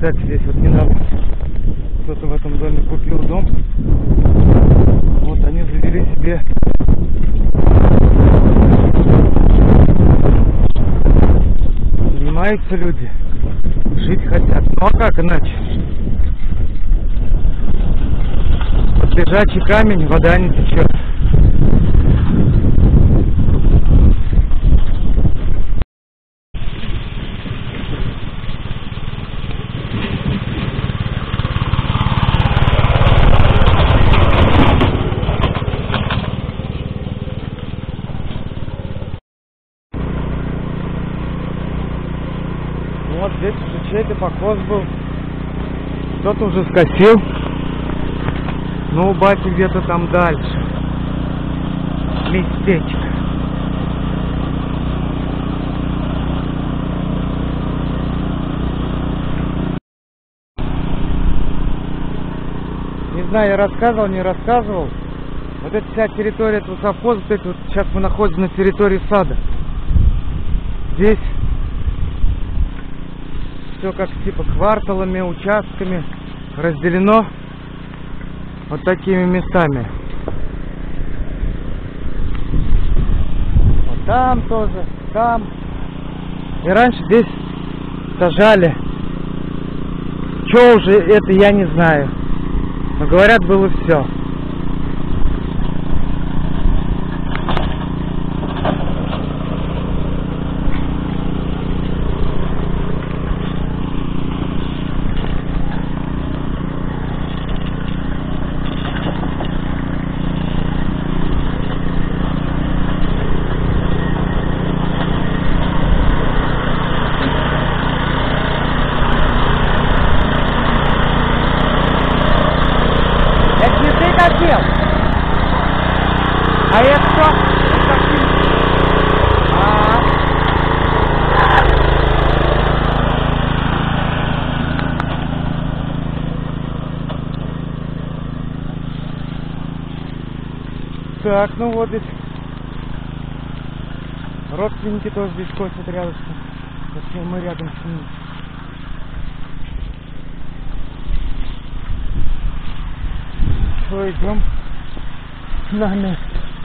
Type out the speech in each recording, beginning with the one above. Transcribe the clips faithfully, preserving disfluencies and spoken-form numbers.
Кстати, здесь вот недавно кто-то в этом доме купил дом. Вот они завели себе занимаются люди, жить хотят. Ну а как иначе? Под лежачий камень вода не течет. Вот здесь уже чей-то покос был. Кто-то уже скосил. Ну, у бати где-то там дальше. Местечко. Не знаю, я рассказывал, не рассказывал. Вот эта вся территория этого совхоза, вот это вот, сейчас мы находимся на территории сада. Здесь все как типа кварталами, участками разделено вот такими местами. Вот там тоже, там. И раньше здесь сажали. Что уже это, я не знаю. Но говорят, было все. А это что? А -а -а. Так, ну вот здесь родственники тоже здесь косят рядышком. Точнее, мы рядом с ними. Что, идем с нами?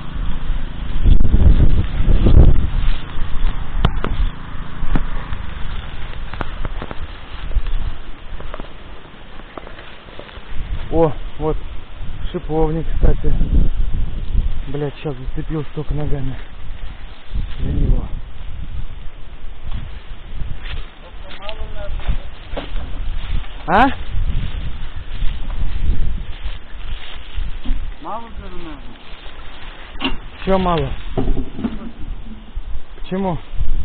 О, вот шиповник, кстати. Блять, сейчас зацепился только ногами за него. А? Мало же надо. Чего мало? Почему?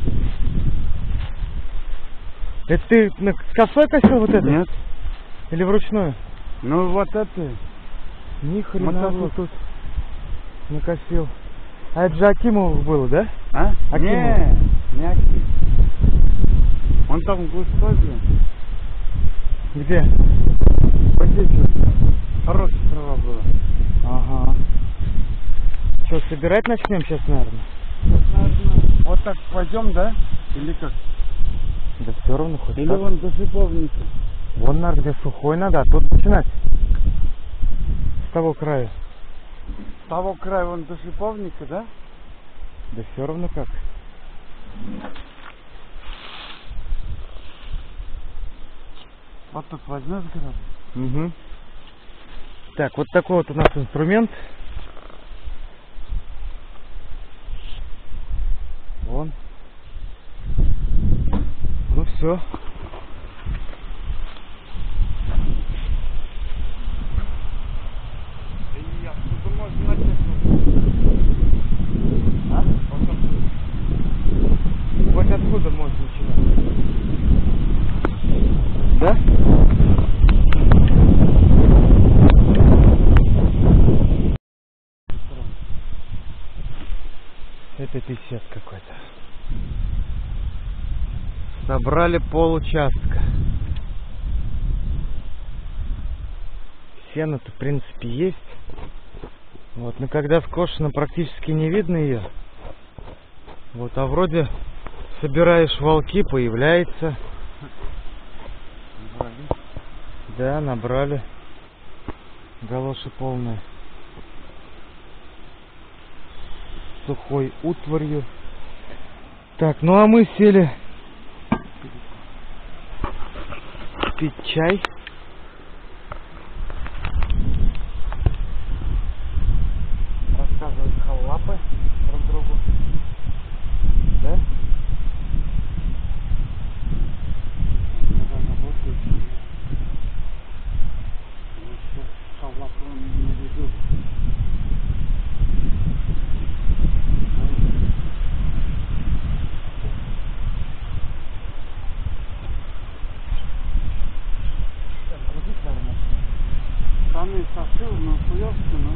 Это ты на косой косил вот это? Нет. Или вручную? Ну вот это. Ни хрена Мотовоз. тут накосил. А это же Акимов было, да? А? Акимов. Не, не Аким. Он там густой, блин. Где? Вот здесь вот. Хорошая трава была. Ага. Что, собирать начнем сейчас, наверное? Сейчас, наверное, вот так пойдем, да? Или как? Да все равно хоть Или так. вон до шиповника. Вон, наверное, где сухой надо, а тут начинать. С того края. С того края вон до шиповника, да? Да все равно как. Вот тут возьмешь грабу. Угу. Так, вот такой вот у нас инструмент. Вон. Ну все. И отсюда можно начать. А? Вот откуда можно начинать? Да? Это писец какой-то. Собрали пол участка. Сено-то в принципе есть. Вот, но когда скошено, практически не видно ее. Вот, а вроде собираешь волки, появляется. Да, набрали. Галоши полные. Сухой утварью. Так, ну а мы сели пить чай. Рассказывать халапы друг другу. Да? Когда работаешь, что халапу не ведут. Самый сосыл, но хуёвка, но...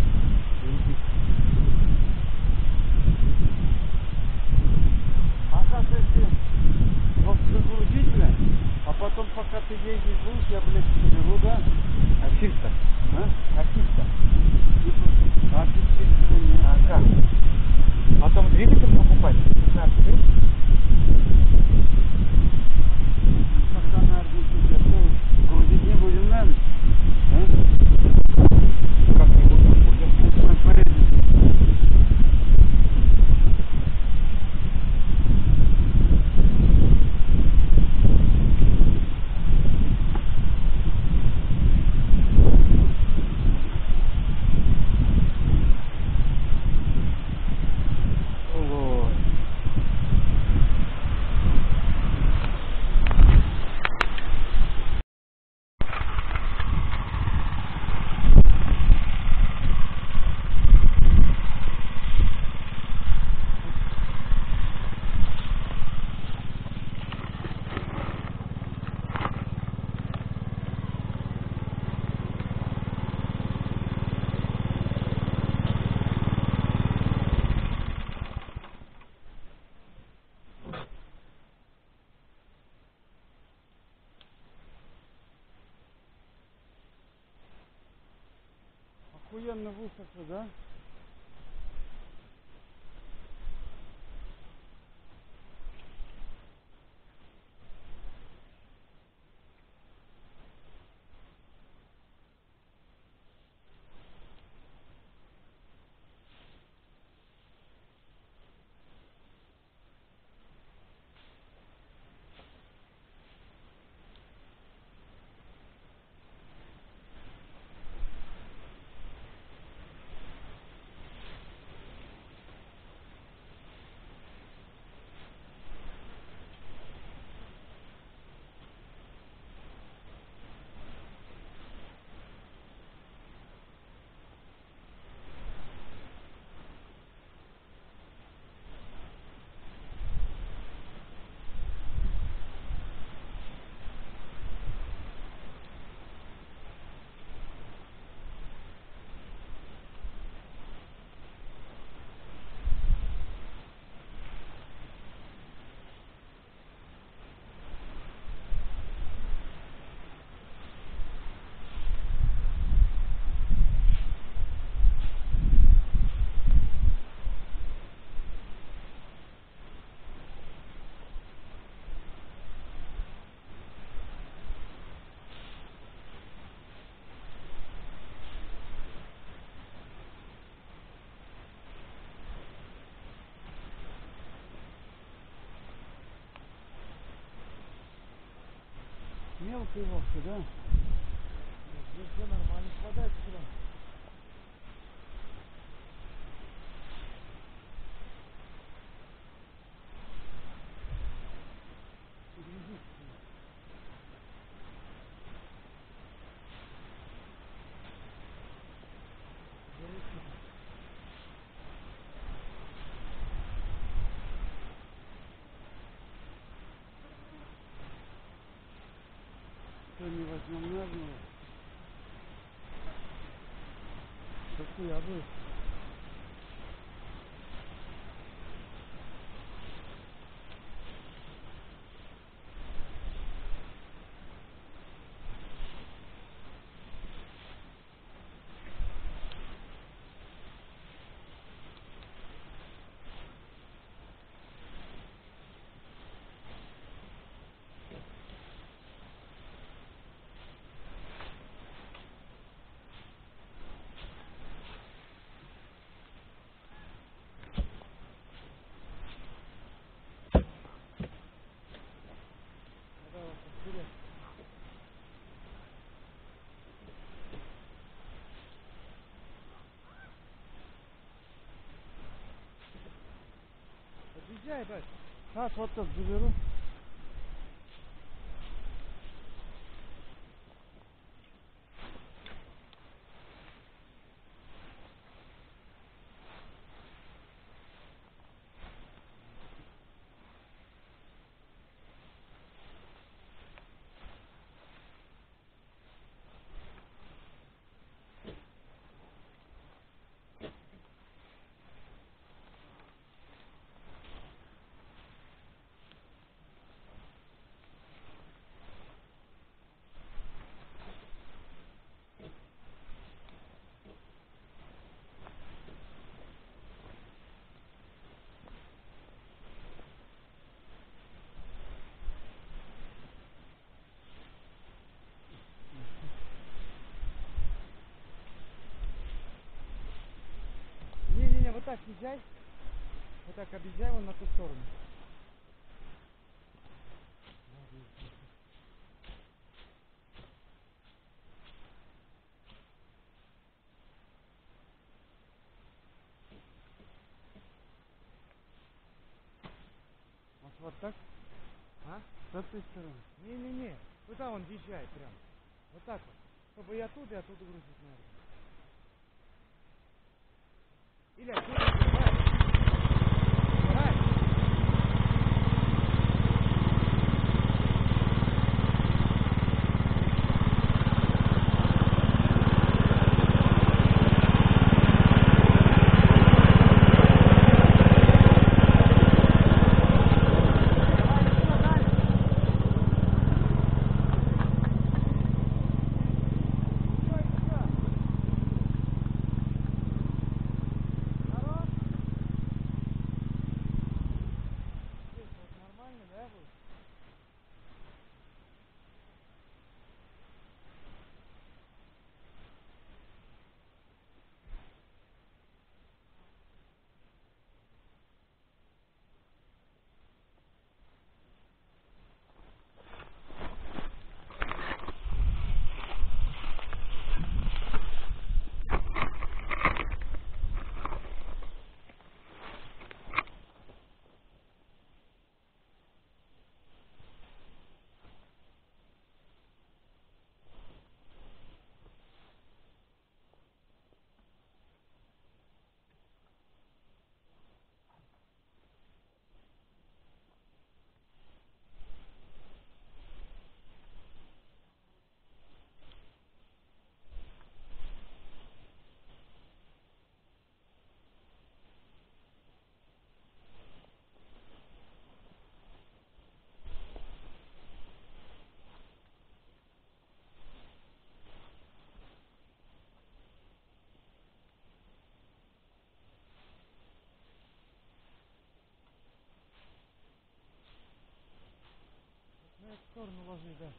А как если вот загрузить, блядь, а потом пока ты ездишь будешь, я, блядь, соберу, да? А фильтр? А? А фильтр? А ты не... А как? Потом двигатель покупать? пятнадцать тысяч? Пока на арбитре, то грузить не будем, наверное. А? Как-нибудь будем. Это поедем. Ой. Охуенно высоко, да? Мелкий вовсе, да? Здесь все нормально, хватает сюда. Сегодня возьмем нервного. Какую я буду? объезжай, бать. Так, вот так заберу. Не-не-не, вот так езжай. Вот так объезжай вон на ту сторону. Вот, вот так? А? С этой стороны. Не-не-не. Туда он езжай прям. Вот так вот. Чтобы и оттуда, и оттуда грузить надо. Или оттуда. Давай. Давай. Нормально, да, будет? На эту сторону ложи, да.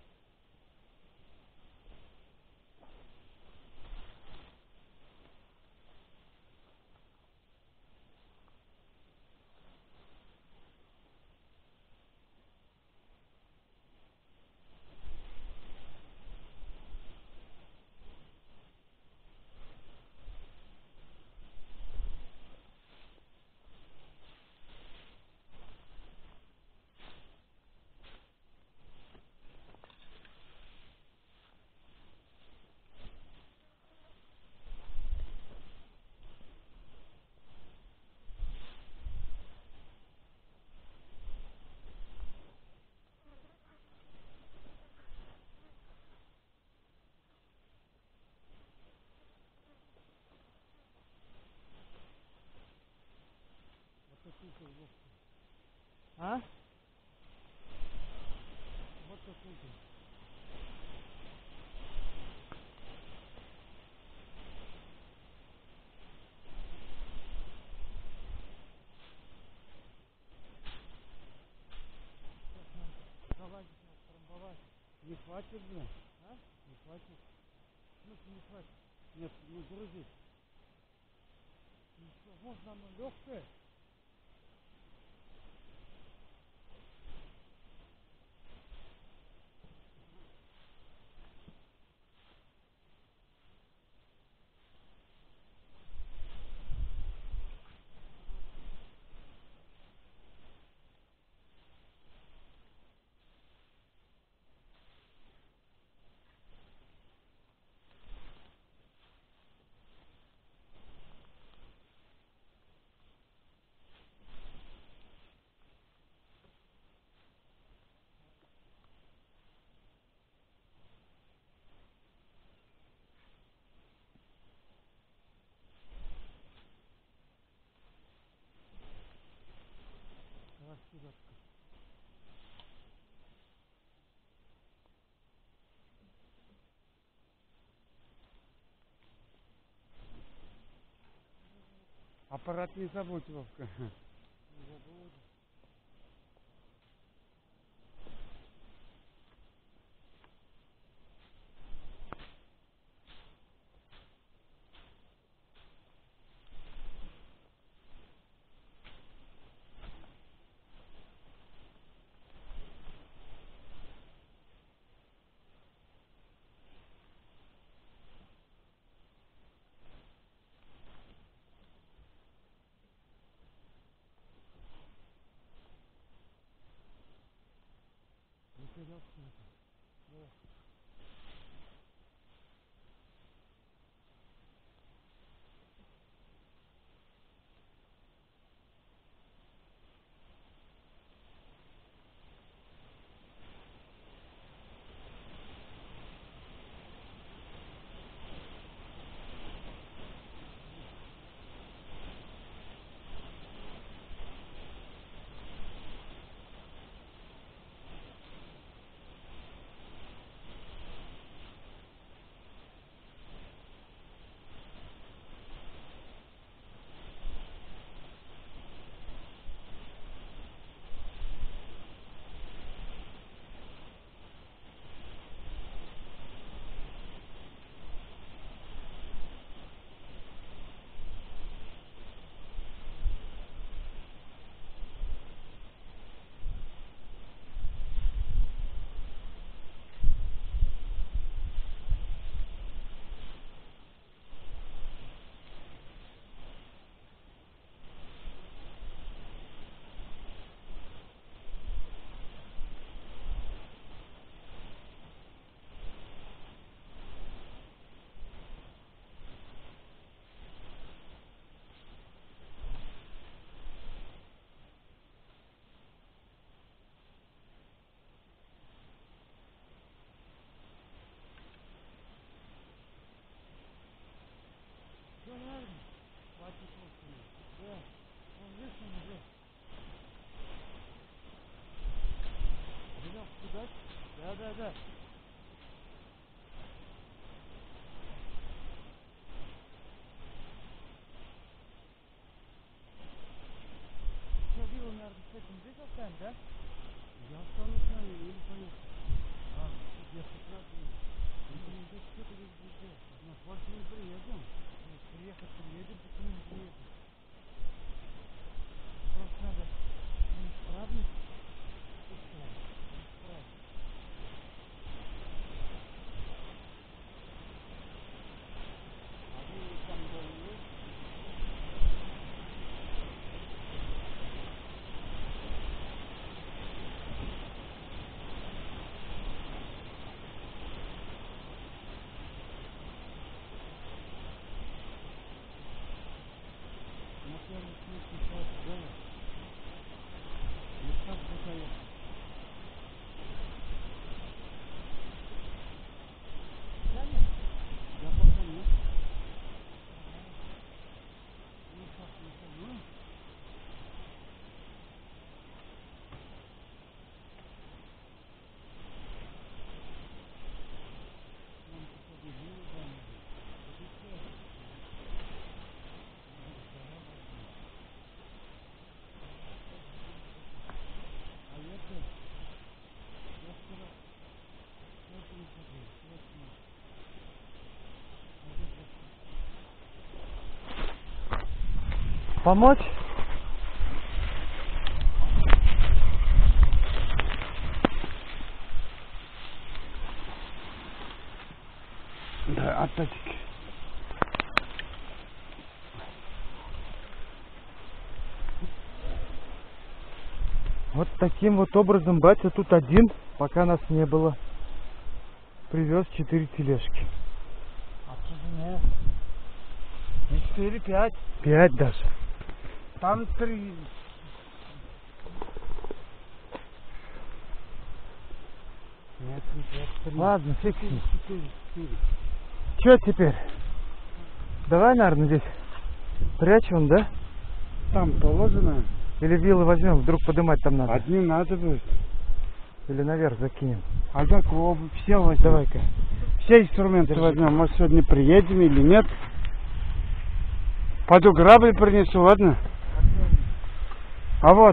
Вот такую вот. А? Вот такую. Залазить надо, трамбовать. Не хватит, блин. А? Не хватит. В смысле не хватит? Нет, не грузить. Ну что, можно оно легкое? Аппарат не забудь, Вовка. Не забудь. Да, да, да. Что, Вилла, наверное, с этим здесь оставим, да? Я останусь с нами, или поехать. А, Я как раз и... Ну, здесь что-то везде. На флаг не приедем. нет, приехать приедем, почему не приедем? Просто надо неисправность исправить. Исправить. А вы там дома есть? На первый случай сейчас сделать. И как бы поехать. Да нет? Я пока нет. Ну как, не знаю. Нам тут объявили, да, нужно. Это все. А я то, я вчера, я это не ходил, вчера снимал. Помочь? Да, опять. Вот таким вот образом батя тут один, пока нас не было, привез четыре тележки. Отсюда нет. Не четыре, пять. Пять даже. Там три. Нет, не пять, три. Ладно, фиг с ним. Четыре, четыре. Че теперь? Давай, наверное, здесь прячем, да? Там положено. Или вилы возьмем, вдруг поднимать там надо. Одни надо будет. Или наверх закинем. А так оба- все возьмем. Давай-ка. Все инструменты Держи. возьмем. Может, сегодня приедем или нет. Пойду грабли принесу, ладно? А вот.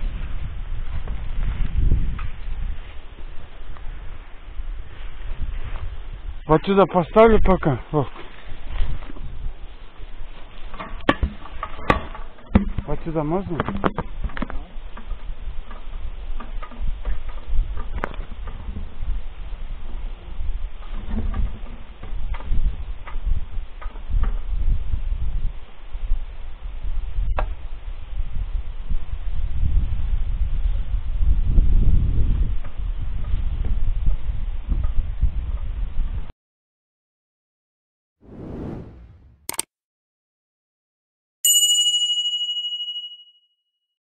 Вот сюда поставлю пока. Вов. Вот сюда можно?